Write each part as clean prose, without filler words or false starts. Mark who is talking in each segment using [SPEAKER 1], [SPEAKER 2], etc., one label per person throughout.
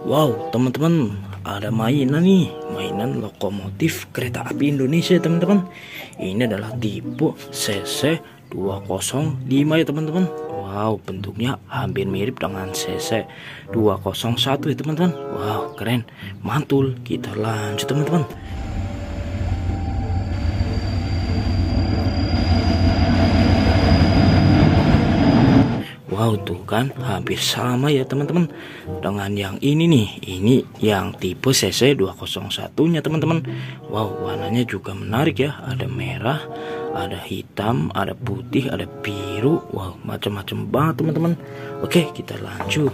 [SPEAKER 1] Wow, teman-teman, ada mainan nih, mainan lokomotif kereta api Indonesia, teman-teman. Ini adalah tipe CC 205 ya, teman-teman. Wow, bentuknya hampir mirip dengan CC 201 ya, teman-teman. Wow, keren, mantul. Kita lanjut, teman-teman. Wow, tuh kan hampir sama ya teman-teman dengan yang ini nih. Ini yang tipe CC 201 nya teman-teman. Wow, warnanya juga menarik ya. Ada merah, ada hitam, ada putih, ada biru. Wow, macam-macam banget teman-teman. Oke, kita lanjut.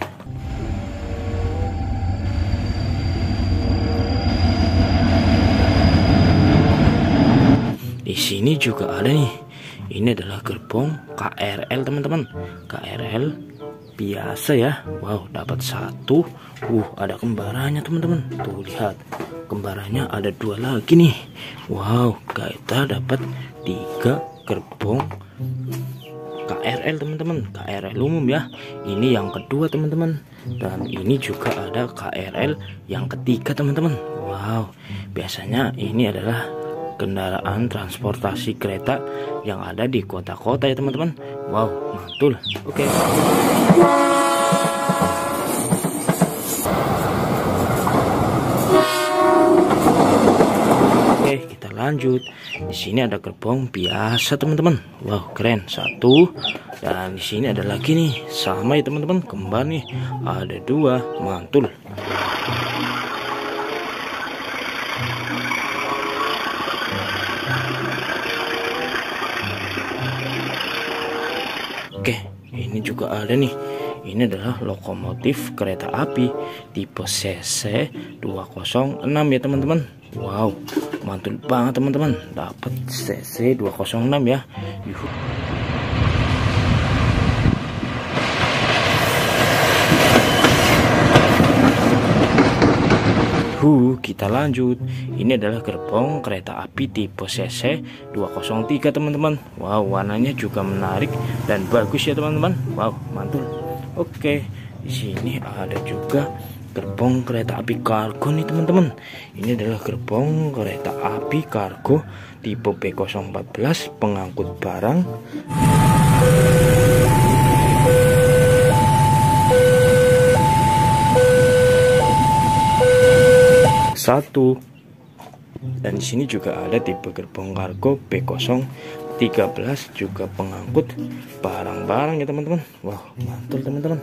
[SPEAKER 1] Di sini juga ada nih. Ini adalah gerbong KRL teman-teman. KRL biasa ya. Wow, dapat satu. Ada kembarannya teman-teman. Tuh lihat, kembarannya ada dua lagi nih. Wow, kita dapat 3 gerbong KRL teman-teman. KRL umum ya. Ini yang kedua teman-teman. Dan ini juga ada KRL yang ketiga teman-teman. Wow, biasanya ini adalah kendaraan transportasi kereta yang ada di kota-kota ya teman-teman. Wow, mantul. Oke. Oke, kita lanjut. Di sini ada gerbong biasa teman-teman. Wow, keren. Satu. Dan di sini ada lagi nih, sama ya teman-teman, kembar nih. Ada 2, mantul. Oke, ini juga ada nih. Ini adalah lokomotif kereta api tipe CC 206 ya teman-teman. Wow, mantul banget teman-teman. Dapat CC 206 ya. Yuhu. Kita lanjut. Ini adalah gerbong kereta api tipe CC 203 teman-teman. Wow, warnanya juga menarik dan bagus ya teman-teman. Wow, mantul. Oke, di sini ada juga gerbong kereta api kargo nih teman-teman. Ini adalah gerbong kereta api kargo tipe B014 pengangkut barang. Satu. Dan di sini juga ada tipe gerbong kargo B013 juga pengangkut barang-barang ya teman-teman. Wow, mantul teman-teman.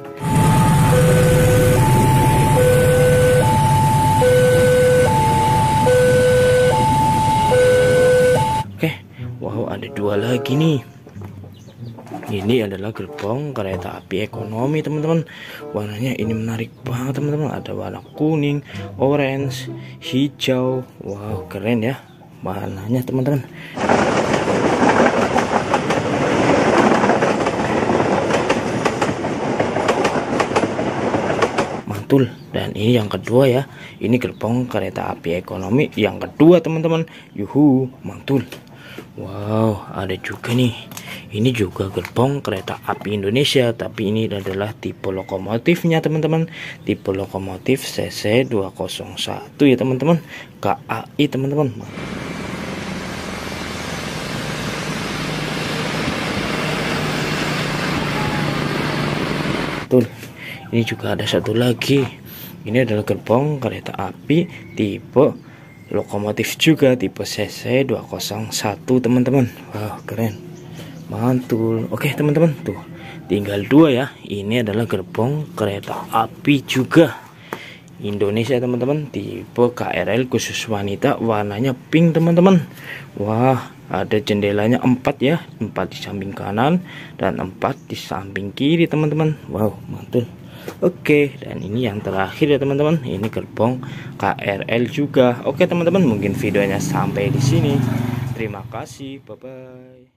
[SPEAKER 1] Oke, wow, ada 2 lagi nih. Ini adalah gerbong kereta api ekonomi teman-teman. Warnanya ini menarik banget teman-teman. Ada warna kuning, orange, hijau. Wow, keren ya warnanya teman-teman. Mantul. Dan ini yang kedua ya. Ini gerbong kereta api ekonomi yang kedua teman-teman. Yuhu, mantul. Wow, ada juga nih. Ini juga gerbong kereta api Indonesia, tapi ini adalah tipe lokomotifnya teman-teman. Tipe lokomotif CC 201 ya teman-teman. KAI teman-teman. Betul. Ini juga ada satu lagi. Ini adalah gerbong kereta api tipe lokomotif juga tipe CC 201 teman-teman. Wow, keren, mantul. Oke teman-teman, tuh tinggal 2 ya. Ini adalah gerbong kereta api juga Indonesia teman-teman, tipe KRL khusus wanita, warnanya pink teman-teman. Wah, ada jendelanya 4 ya, 4 di samping kanan dan 4 di samping kiri teman-teman. Wow, mantul. Oke, dan ini yang terakhir ya teman-teman. Ini gerbong KRL juga. Oke teman-teman, mungkin videonya sampai di sini. Terima kasih, bye bye.